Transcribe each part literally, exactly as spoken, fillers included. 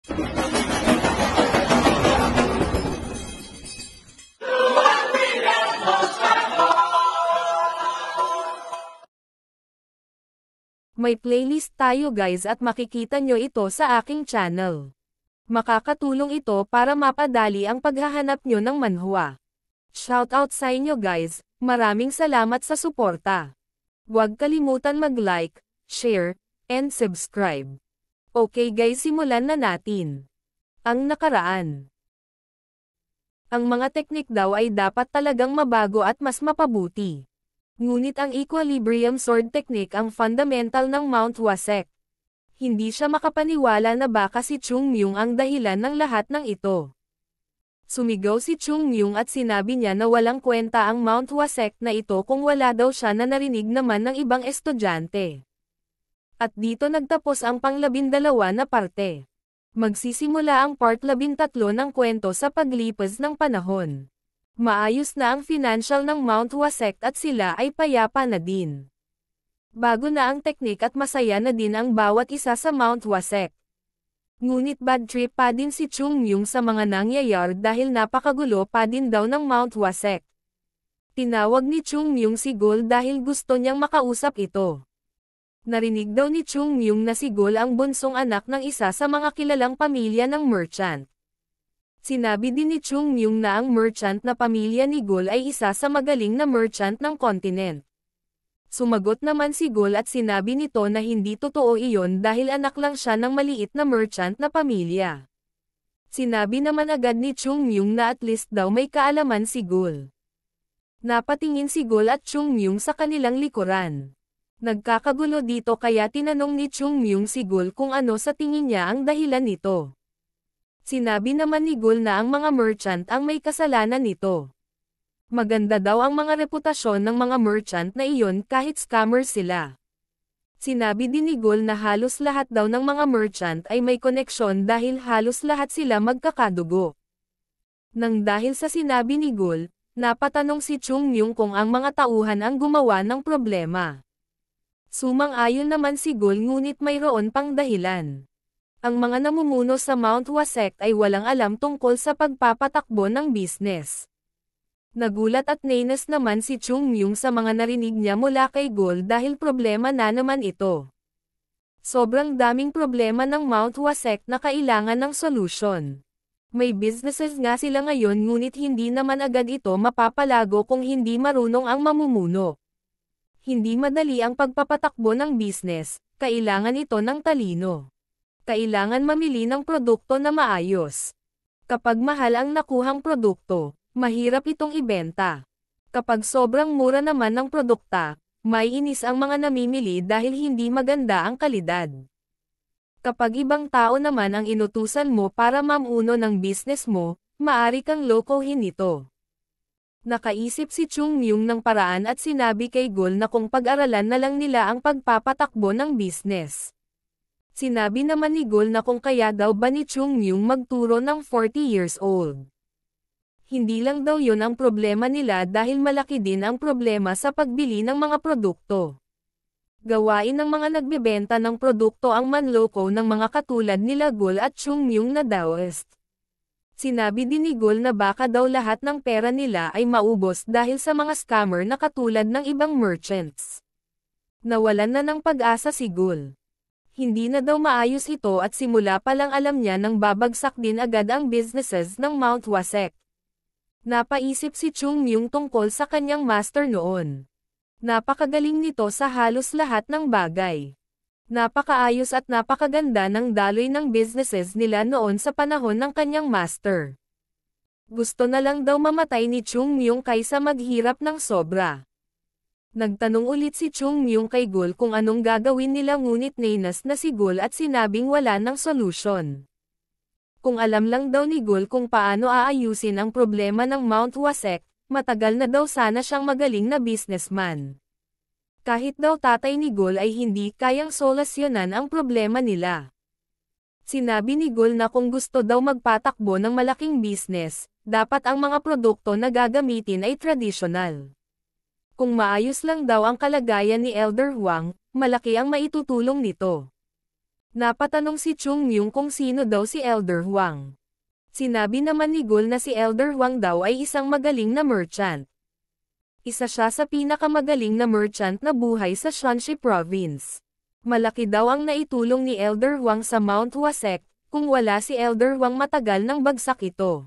May playlist tayo guys at makikita nyo ito sa aking channel. Makakatulong ito para mapadali ang paghahanap nyo ng manhwa. Shoutout sa inyo guys, maraming salamat sa suporta. Huwag kalimutan mag-like, share, and subscribe. Okay guys, simulan na natin. Ang nakaraan. Ang mga teknik daw ay dapat talagang mabago at mas mapabuti. Ngunit ang equilibrium sword technique ang fundamental ng Mount Hua Sect. Hindi siya makapaniwala na baka si Chung Myung ang dahilan ng lahat ng ito. Sumigaw si Chung Myung at sinabi niya na walang kwenta ang Mount Hua Sect na ito kung wala daw siya na narinig naman ng ibang estudyante. At dito nagtapos ang panglabindalawa na parte. Magsisimula ang part labintatlo ng kwento sa paglipas ng panahon. Maayos na ang financial ng Mount Hua Sect at sila ay payapa na din. Bago na ang teknik at masaya na din ang bawat isa sa Mount Hua Sect. Ngunit badtrip pa din si Chung Myung sa mga nangyayare dahil napakagulo pa din daw ng Mount Hua Sect. Tinawag ni Chung Myung si Gol dahil gusto niyang makausap ito. Narinig daw ni Chung Myung na si Gol ang bunsong anak ng isa sa mga kilalang pamilya ng merchant. Sinabi din ni Chung Myung na ang merchant na pamilya ni Gol ay isa sa magaling na merchant ng kontinent. Sumagot naman si Gol at sinabi nito na hindi totoo iyon dahil anak lang siya ng maliit na merchant na pamilya. Sinabi naman agad ni Chung Myung na at least daw may kaalaman si Gol. Napatingin si Gol at Chung Myung sa kanilang likuran. Nagkakagulo dito kaya tinanong ni Chung Myung si Gol kung ano sa tingin niya ang dahilan nito. Sinabi naman ni Gol na ang mga merchant ang may kasalanan nito. Maganda daw ang mga reputasyon ng mga merchant na iyon kahit scammer sila. Sinabi din ni Gol na halos lahat daw ng mga merchant ay may koneksyon dahil halos lahat sila magkakadugo. Nang dahil sa sinabi ni Gol, napatanong si Chung Myung kung ang mga tauhan ang gumawa ng problema. Sumang-ayon naman si Gol ngunit mayroon pang dahilan. Ang mga namumuno sa Mount Hua Sect ay walang alam tungkol sa pagpapatakbo ng business. Nagulat at nainis naman si Chung Myung sa mga narinig niya mula kay Gol dahil problema na naman ito. Sobrang daming problema ng Mount Hua Sect na kailangan ng solusyon. May businesses nga sila ngayon ngunit hindi naman agad ito mapapalago kung hindi marunong ang mamumuno. Hindi madali ang pagpapatakbo ng business, kailangan ito ng talino. Kailangan mamili ng produkto na maayos. Kapag mahal ang nakuhang produkto, mahirap itong ibenta. Kapag sobrang mura naman ng produkta, may inis ang mga namimili dahil hindi maganda ang kalidad. Kapag ibang tao naman ang inutusan mo para mamuno ng business mo, maari kang lokohin ito. Nakaisip si Chung Myung ng paraan at sinabi kay Gol na kung pag-aralan na lang nila ang pagpapatakbo ng business. Sinabi naman ni Gol na kung kaya daw ba ni Chung Myung magturo ng forty years old. Hindi lang daw yon ang problema nila dahil malaki din ang problema sa pagbili ng mga produkto. Gawain ng mga nagbebenta ng produkto ang manloko ng mga katulad nila Gol at Chung Myung na Daoist. Sinabi din ni Gol na baka daw lahat ng pera nila ay maubos dahil sa mga scammer na katulad ng ibang merchants. Nawalan na ng pag-asa si Gol. Hindi na daw maayos ito at simula pa lang alam niya nang babagsak din agad ang businesses ng Mount Hua Sect. Napaisip si Chung Myung tungkol sa kanyang master noon. Napakagaling nito sa halos lahat ng bagay. Napakaayos at napakaganda ng daloy ng businesses nila noon sa panahon ng kanyang master. Gusto na lang daw mamatay ni Chung Myung kaysa maghirap ng sobra. Nagtanong ulit si Chung Myung kay Gol kung anong gagawin nila ngunit nainas na si Gol at sinabing wala ng solusyon. Kung alam lang daw ni Gol kung paano aayusin ang problema ng Mount Hua Sect, matagal na daw sana siyang magaling na businessman. Kahit daw tatay ni Gol ay hindi kayang solusyonan ang problema nila. Sinabi ni Gol na kung gusto daw magpatakbo ng malaking business, dapat ang mga produkto na gagamitin ay traditional. Kung maayos lang daw ang kalagayan ni Elder Huang, malaki ang maitutulong nito. Napatanong si Chung Myung kung sino daw si Elder Huang. Sinabi naman ni Gul na si Elder Huang daw ay isang magaling na merchant. Isa siya sa pinakamagaling na merchant na buhay sa Shanxi Province. Malaki daw ang naitulong ni Elder Huang sa Mount Hua Sect, kung wala si Elder Huang matagal nang bagsak ito.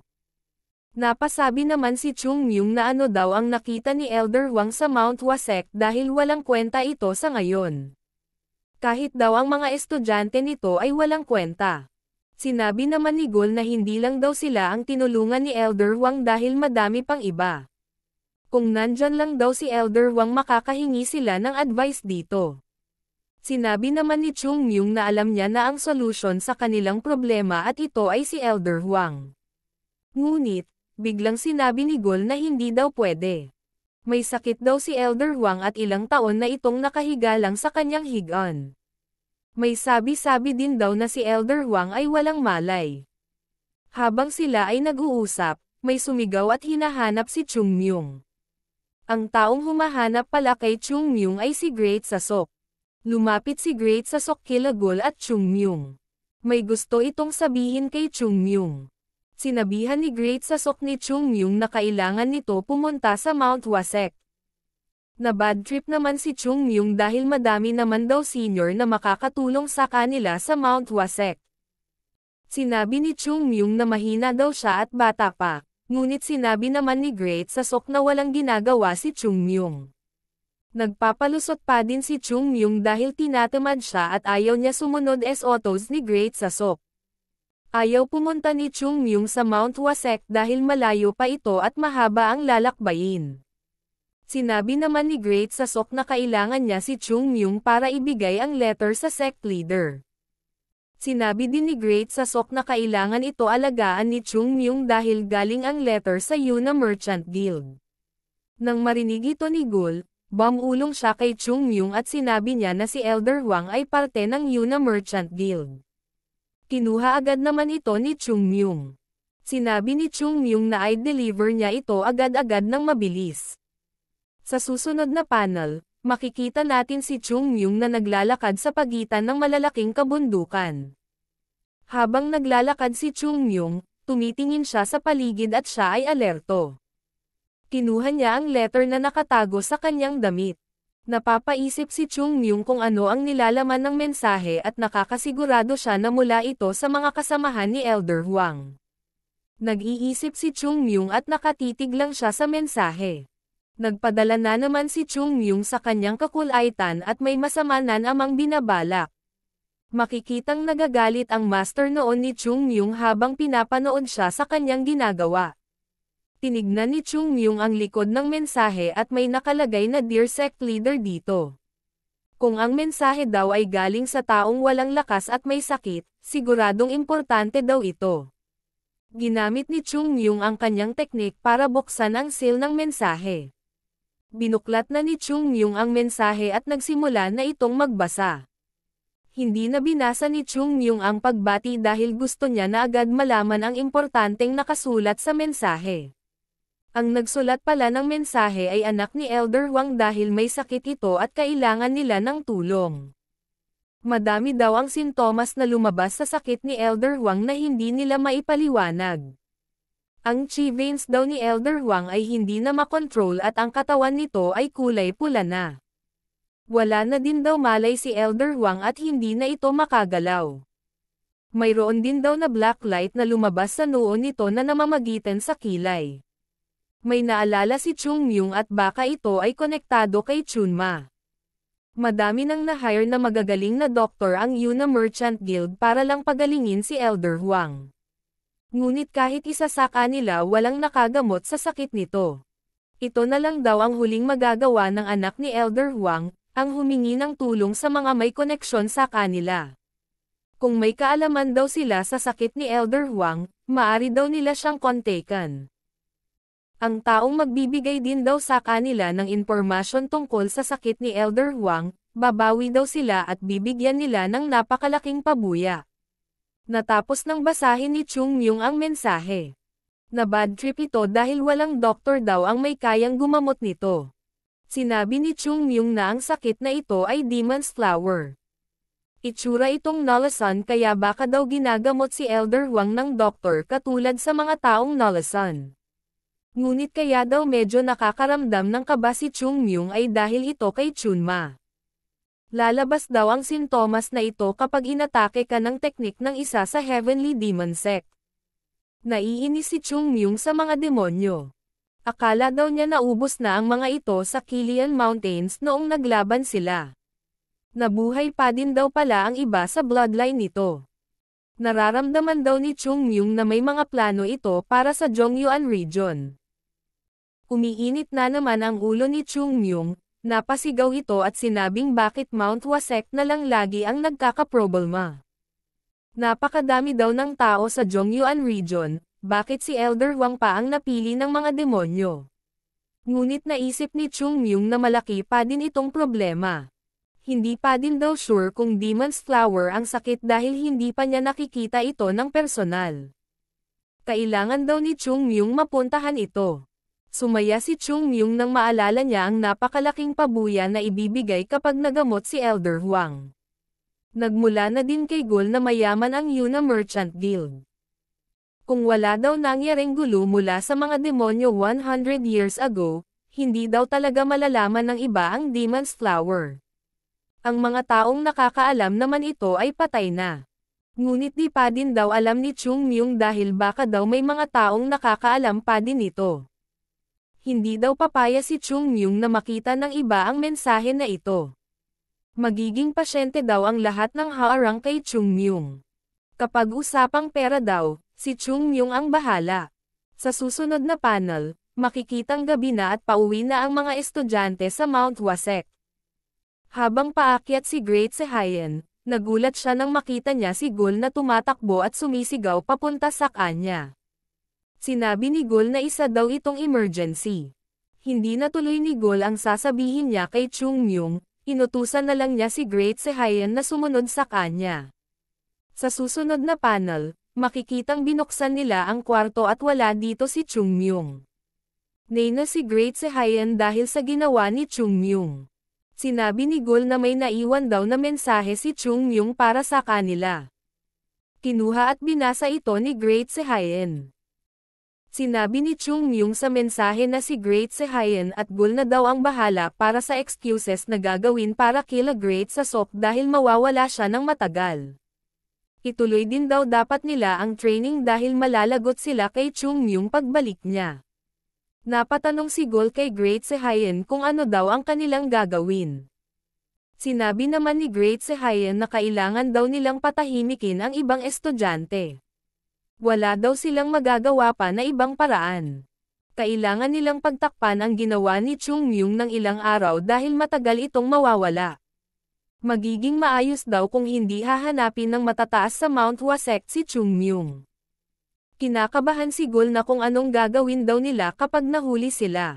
Napasabi naman si Chung Myung na ano daw ang nakita ni Elder Huang sa Mount Hua Sect dahil walang kwenta ito sa ngayon. Kahit daw ang mga estudyante nito ay walang kwenta. Sinabi naman ni Gul na hindi lang daw sila ang tinulungan ni Elder Huang dahil madami pang iba. Kung nandyan lang daw si Elder Huang makakahingi sila ng advice dito. Sinabi naman ni Chung Myung na alam niya na ang solusyon sa kanilang problema at ito ay si Elder Huang. Ngunit, biglang sinabi ni Gul na hindi daw pwede. May sakit daw si Elder Huang at ilang taon na itong nakahiga lang sa kanyang higaan. May sabi-sabi din daw na si Elder Huang ay walang malay. Habang sila ay nag-uusap, may sumigaw at hinahanap si Chung Myung. Ang taong humahanap pala kay Chung Myung ay si Great Sasok. Lumapit si Great Sasok kila Gul at Chung Myung. May gusto itong sabihin kay Chung Myung. Sinabihan ni Great Sasok ni Chung Myung na kailangan nito pumunta sa Mount Hua Sect. Na bad trip naman si Chung Myung dahil madami naman daw senior na makakatulong sa kanila sa Mount Hua Sect. Sinabi ni Chung Myung na mahina daw siya at bata pa, ngunit sinabi naman ni Great Sasok na walang ginagawa si Chung Myung. Nagpapalusot pa din si Chung Myung dahil tinatamad siya at ayaw niya sumunod s autos ni Great Sasok. Ayaw pumunta ni Chung Myung sa Mount Hua Sect dahil malayo pa ito at mahaba ang lalakbayin. Sinabi naman ni Great Sasok na kailangan niya si Chung Myung para ibigay ang letter sa sect leader. Sinabi din ni Great Sasok na kailangan ito alagaan ni Chung Myung dahil galing ang letter sa Yuna Merchant Guild. Nang marinig ito ni Gul, bumulong siya kay Chung Myung at sinabi niya na si Elder Huang ay parte ng Yuna Merchant Guild. Kinuha agad naman ito ni Chung Myung. Sinabi ni Chung Myung na i-deliver niya ito agad-agad ng mabilis. Sa susunod na panel, makikita natin si Chung Myung na naglalakad sa pagitan ng malalaking kabundukan. Habang naglalakad si Chung Myung, tumitingin siya sa paligid at siya ay alerto. Kinuha niya ang letter na nakatago sa kanyang damit. Napapaisip si Chung Myung kung ano ang nilalaman ng mensahe at nakakasigurado siya na mula ito sa mga kasamahan ni Elder Huang. Nag-iisip si Chung Myung at nakatitig lang siya sa mensahe. Nagpadala na naman si Chung Myung sa kanyang kakulaitan at may masama na namang binabalak. Makikitang nagagalit ang master noon ni Chung Myung habang pinapanood siya sa kanyang ginagawa. Tinignan ni Chung Myung ang likod ng mensahe at may nakalagay na Dear Sect Leader dito. Kung ang mensahe daw ay galing sa taong walang lakas at may sakit, siguradong importante daw ito. Ginamit ni Chung Myung ang kanyang teknik para buksan ang seal ng mensahe. Binuklat na ni Chung Myung ang mensahe at nagsimula na itong magbasa. Hindi na binasa ni Chung Myung ang pagbati dahil gusto niya na agad malaman ang importanteng nakasulat sa mensahe. Ang nagsulat pala ng mensahe ay anak ni Elder Huang dahil may sakit ito at kailangan nila ng tulong. Madami daw ang sintomas na lumabas sa sakit ni Elder Huang na hindi nila maipaliwanag. Ang chi veins daw ni Elder Huang ay hindi na makontrol at ang katawan nito ay kulay pula na. Wala na din daw malay si Elder Huang at hindi na ito makagalaw. Mayroon din daw na black light na lumabas sa noo nito na namamagitan sa kilay. May naalala si Chung Myung at baka ito ay konektado kay Chunma. Madami nang na-hire na magagaling na doktor ang Yuna Merchant Guild para lang pagalingin si Elder Huang. Ngunit kahit isa sa kanila walang nakagamot sa sakit nito. Ito na lang daw ang huling magagawa ng anak ni Elder Huang, ang humingi ng tulong sa mga may koneksyon sa kanila. Kung may kaalaman daw sila sa sakit ni Elder Huang, maari daw nila siyang kontakan. Ang taong magbibigay din daw sa kanila ng impormasyon tungkol sa sakit ni Elder Huang, babawi daw sila at bibigyan nila ng napakalaking pabuya. Natapos nang basahin ni Chung Myung ang mensahe. Na bad trip ito dahil walang doktor daw ang may kayang gumamot nito. Sinabi ni Chung Myung na ang sakit na ito ay demon's flower. Itsura itong nalasan kaya baka daw ginagamot si Elder Huang ng doktor katulad sa mga taong nalasan. Ngunit kaya daw medyo nakakaramdam ng kaba si Chung Myung ay dahil ito kay Chunma. Lalabas daw ang sintomas na ito kapag inatake ka ng teknik ng isa sa Heavenly Demon Sect. Naiinis si Chung Myung sa mga demonyo. Akala daw niya naubos na ang mga ito sa Kilian Mountains noong naglaban sila. Nabuhay pa din daw pala ang iba sa bloodline nito. Nararamdaman daw ni Chung Myung na may mga plano ito para sa Jongyuan region. Umiinit na naman ang ulo ni Chung Myung, napasigaw ito at sinabing bakit Mount Hua Sect na lang lagi ang nagkakaproblema. Napakadami daw ng tao sa Jongyuan region, bakit si Elder Huang pa ang napili ng mga demonyo? Ngunit naisip ni Chung Myung na malaki pa din itong problema. Hindi pa din daw sure kung Demon's Flower ang sakit dahil hindi pa niya nakikita ito ng personal. Kailangan daw ni Chung Myung mapuntahan ito. Sumaya si Chung Myung nang maalala niya ang napakalaking pabuya na ibibigay kapag nagamot si Elder Huang. Nagmula na din kay Gul na mayaman ang Yuna Merchant Guild. Kung wala daw nangyaring gulo mula sa mga demonyo one hundred years ago, hindi daw talaga malalaman ng iba ang Demon's Flower. Ang mga taong nakakaalam naman ito ay patay na. Ngunit di pa din daw alam ni Chung Myung dahil baka daw may mga taong nakakaalam pa din ito. Hindi daw papaya si Chung Myung na makita ng iba ang mensahe na ito. Magiging pasyente daw ang lahat ng harang kay Chung Myung. Kapag usapang pera daw, si Chung Myung ang bahala. Sa susunod na panel, makikitang gabi na at pauwi na ang mga estudyante sa Mount Hua Sect. Habang paakyat si Great Sehayen, nagulat siya nang makita niya si Gul na tumatakbo at sumisigaw papunta sa kanya. Sinabi ni Gul na isa daw itong emergency. Hindi natuloy ni Gul ang sasabihin niya kay Chung Myung, inutusan na lang niya si Great Sehayen na sumunod sa kanya. Sa susunod na panel, makikitang binuksan nila ang kwarto at wala dito si Chung Myung. Nay na si Great Sehayen dahil sa ginawa ni Chung Myung. Sinabi ni Gul na may naiwan daw na mensahe si Chung Myung para sa kanila. Kinuha at binasa ito ni Great Sehayen. Sinabi ni Chung Myung sa mensahe na si Great Sehayen at Gul na daw ang bahala para sa excuses na gagawin para kila Great sa Sok dahil mawawala siya ng matagal. Ituloy din daw dapat nila ang training dahil malalagot sila kay Chung Myung pagbalik niya. Napatanong si Gul kay Great Sehayen kung ano daw ang kanilang gagawin. Sinabi naman ni Great Sehayen na kailangan daw nilang patahimikin ang ibang estudyante. Wala daw silang magagawa pa na ibang paraan. Kailangan nilang pagtakpan ang ginawa ni Chung Myung ng ilang araw dahil matagal itong mawawala. Magiging maayos daw kung hindi hahanapin ng matataas sa Mount Hua Sect si Chung Myung. Kinakabahan si Gul na kung anong gagawin daw nila kapag nahuli sila.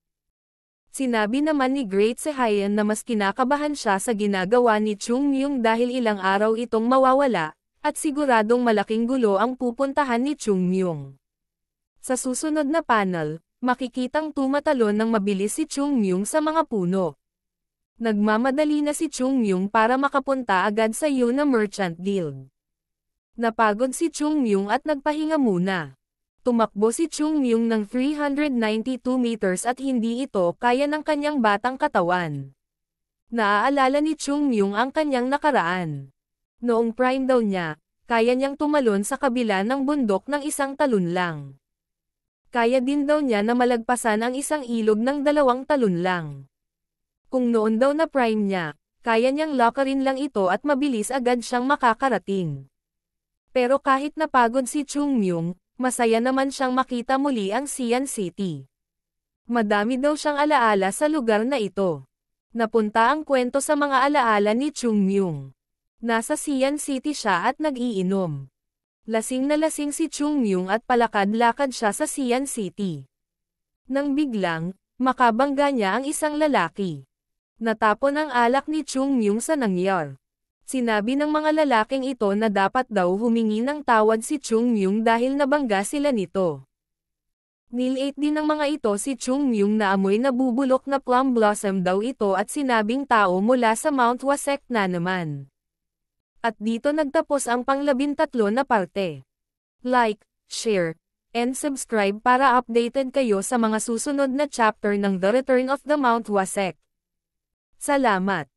Sinabi naman ni Great Sehayen na mas kinakabahan siya sa ginagawa ni Chung Myung dahil ilang araw itong mawawala, at siguradong malaking gulo ang pupuntahan ni Chung Myung. Sa susunod na panel, makikitang tumatalon ng mabilis si Chung Myung sa mga puno. Nagmamadali na si Chung Myung para makapunta agad sa Yuna Merchant Guild. Napagod si Chung Myung at nagpahinga muna. Tumakbo si Chung Myung ng three hundred ninety-two meters at hindi ito kaya ng kanyang batang katawan. Naaalala ni Chung Myung ang kanyang nakaraan. Noong prime daw niya, kaya niyang tumalon sa kabila ng bundok ng isang talon lang. Kaya din daw niya na malagpasan ang isang ilog ng dalawang talon lang. Kung noon daw na prime niya, kaya niyang lakarin lang ito at mabilis agad siyang makakarating. Pero kahit napagod si Chung Myung, masaya naman siyang makita muli ang Xian City. Madami daw siyang alaala sa lugar na ito. Napunta ang kwento sa mga alaala ni Chung Myung. Nasa Xian City siya at nag-iinom. Lasing na lasing si Chung Myung at palakad-lakad siya sa Xian City. Nang biglang, makabangga niya ang isang lalaki. Natapon ang alak ni Chung Myung sa nangyayare. Sinabi ng mga lalaking ito na dapat daw humingi ng tawad si Chung Myung dahil nabangga sila nito. Nilate din ng mga ito si Chung Myung na amoy nabubulok na plum blossom daw ito at sinabing tao mula sa Mount Hua Sect na naman. At dito nagtapos ang panglabintatlo na parte. Like, share, and subscribe para updated kayo sa mga susunod na chapter ng The Return of the Mount Hua Sect. Salamat!